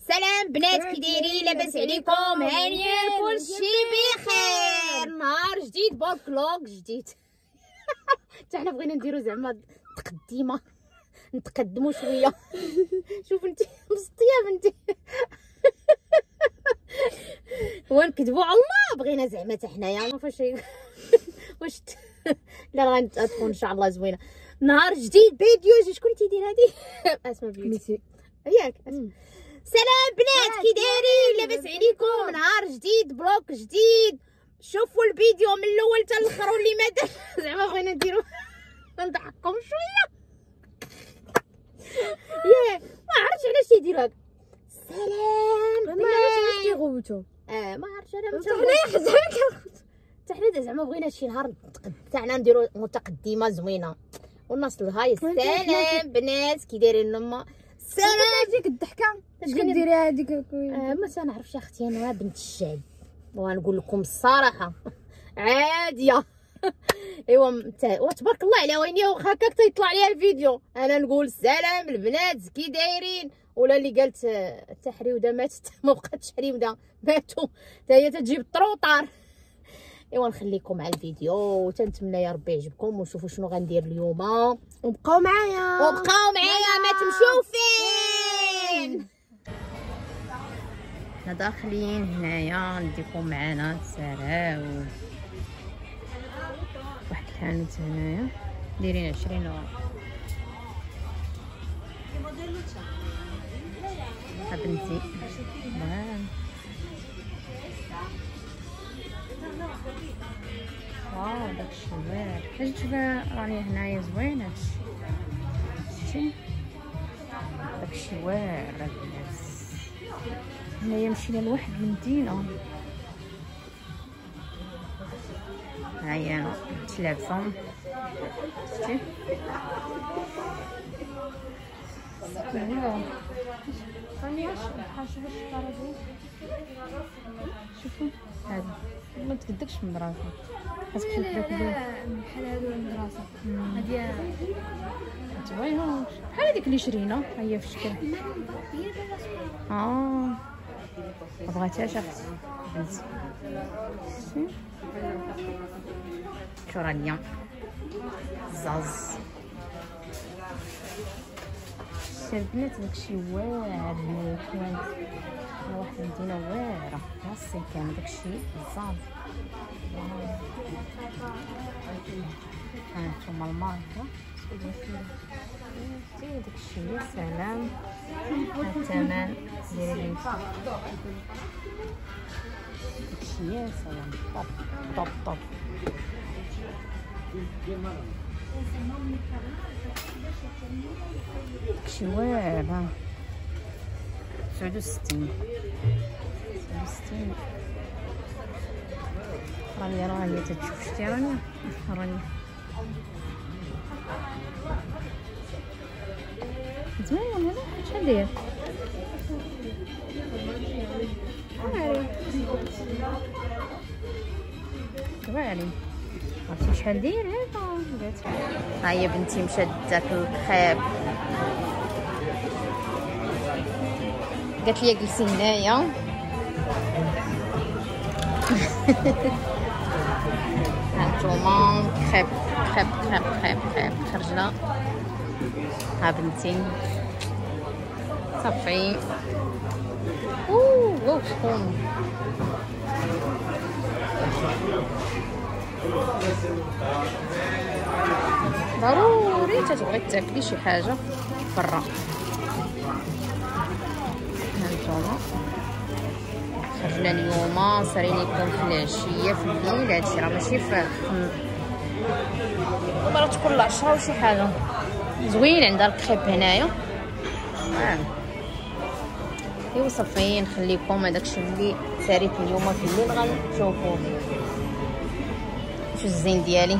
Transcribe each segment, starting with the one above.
سلام بنات، كي دايرين؟ لاباس عليكم؟ هانيين كلشي بخير. نهار جديد بلوغ جديد. حتى حنا بغينا نديرو زعما تقديمه، نتقدموا شويه. شوف انت مصطيه بنتي. ونكذبوا على الله، بغينا زعما حتى حنايا فاش واش لا غندخل ان شاء الله زوينه. نهار جديد فيديو. شكون تيدير هادي؟ اسماء بيوتي ياك. سلام بنات، كي دايرين؟ لاباس عليكم؟ نهار جديد بلوغ جديد. شوفوا الفيديو من الاول حتى الاخر، واللي ما دار زعما بغينا نديرو نضحككم شويه. ياه ما عرفتش علاش تيديروا هكا. سلام بنات، علاش تيغوتو؟ ما عرفتش انا حتى حنا زعما بغينا شي نهار تاعنا نديرو متقدمه زوينه والناس الهاي. سلام بنات، كي دايرين لما؟ سلام. ديك الضحكه اش كديري هذيك؟ ما تنعرفش اختي، انا بنت الشعب ونقول لكم الصراحه عاديه. ايوا وتبارك الله عليها، ويني واخا هكاك تيطلع ليها الفيديو انا نقول سلام البنات كي دايرين. ولا اللي قالت التحريوده ماتت، ما بقاتش حريوده ماتوا، حتى هي تجيب الطروطار. ايوا نخليكم مع الفيديو وتنتمنى يا ربي يعجبكم، وشوفوا شنو غندير اليوم. وبقاو معايا ما تمشيو فين. حنا داخلين هنايا نديكم معنا تسراو واحد الحانوت هنايا دايرين 20 اورو. بنتي واو داكشي واعر. اش تشوفها راني هنايا زوين هادشي، شتي داكشي واعر البنات. هنايا مشينا لواحد المدينة، هاهي انا تلابسة شتي. شوفوا هذا ما تقدكش من راسك، خاصك تشوف داك بحال هادو المدرسه هادي زوينه بحال هذيك اللي شرينا، ها هي في الشكل. ما بغاتهاش اختي بنتي. شو رانيا زاز البنات. داكشي واعر الحوانت، واحد المدينه واعره راسي كان داكشي بزاف. هانتوما الماركه داكشي يا سلام. الثمن ديري داكشي يا سلام. طب طب داكشي واعر. 69 راني تتشوف. شتي راني زوين. هذا شحال داير؟ واعرين عرفتي شحال داير هذا؟ ها هي بنتي مشات داك الخيب، قالت لي جلسي هنايا. هانتوما خيب خرجنا. ها بنتي صافي. واو شكون ضروري تتبغي تاكلي شي حاجه برا. هانتوما خرجنا اليوم صارين يكون في العشيه في الليل. هادشي راه ماشي في مرات كل 10 وشي حاجه. زوين عندها الكريب هنايا. ايوا صافي نخليكم هداكشي اللي ساريت اليوم في الليل غنشوفوه. شو الزين ديالي.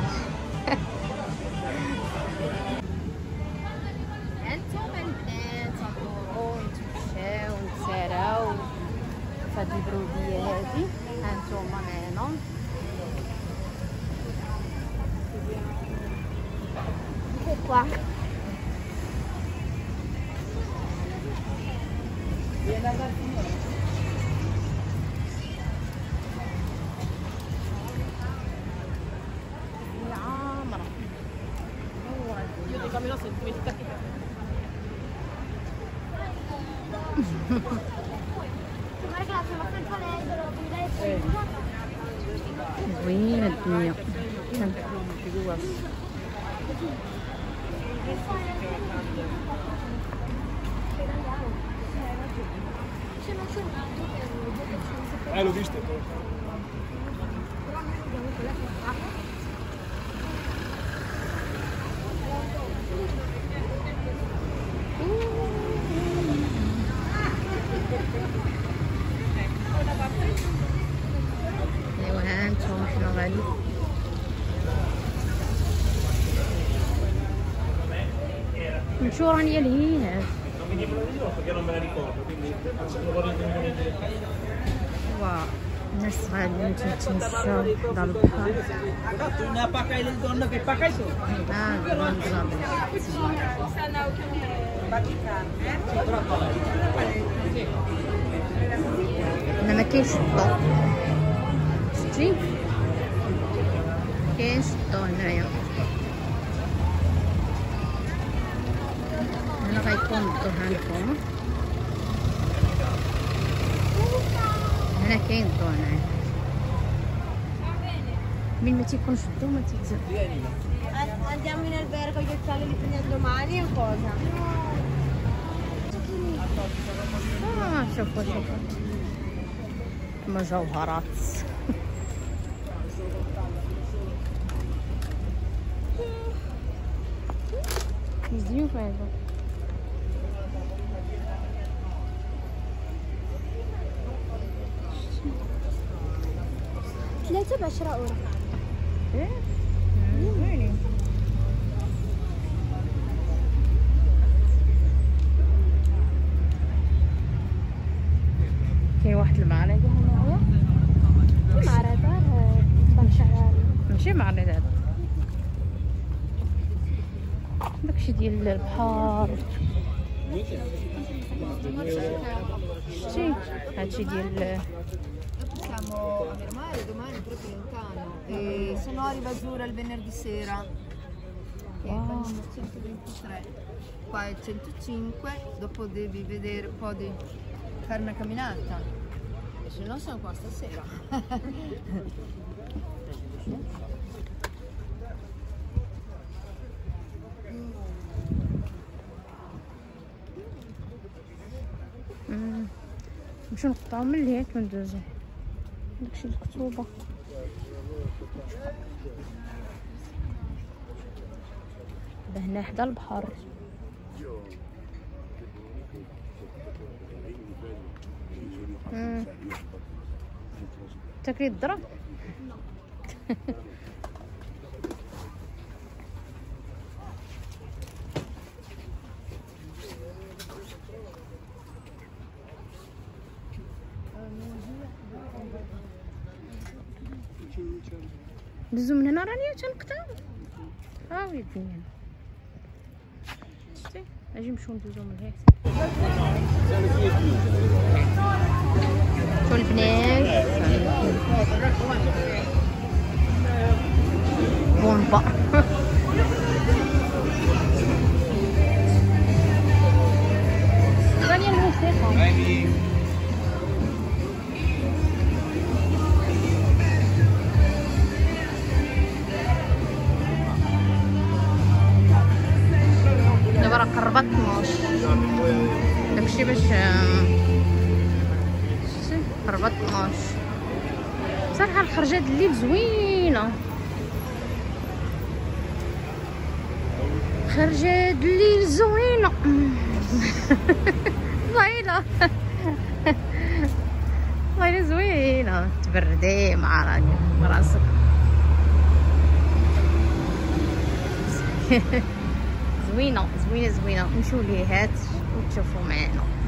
هانتوما البنات ندورو نتمشاو نتساراو فهاد البروديه هادي. هانتوما معانا زوينة الدنيا. L'ho visto. ايوا ها انتم حنا غادي نمشيو راني لهنا. واو الناس غاديين تتمشاو حدا البحر. هنا ما كاينش الضو، شتي كاينش الضو هنايا. هنا غيكون الضو هانتوما، هنا كاين الضو هنايا. من ما تيكونش الضو ما تيتزاد. Andiamo in albergo gli occhiali li prendiamo domani o cosa? شوفوا شوفوا مجوهرات. مزيون هذا. 3 ب10 اورو. ايه زوينين. كاين واحد المعرض هنايا. معرض بنشعل ماشي معرض هذا، داكشي ديال البحر. شتي هادشي ديال Siamo a Mirmare domani proprio lontano e se no arriva Azzurra il venerdì sera e paghiamo 123, qua è 105, dopo devi vedere un po' di fare una camminata e se no siamo qua stasera. نمشيو نقطعو من الهيك وندوزو داكشي المكتوبة. هنا حدا البحر. تاكلي الذرة؟ ندوزو من هنا راني تنقطعو. ها وي الدنيا شتي اجي نمشيو ندوزو من هيك. شو البنات بونبا. راني الموسيقى قربت 12 داكشي باش شتي قربت 12. بصراحه الخرجه د الليل زوينه، خرجه د الليل زوينه. والله والله زوينه تبردي مع راسك. زوينه زوينه زوينه. نمشيو ليهات وتشوفوا معنا.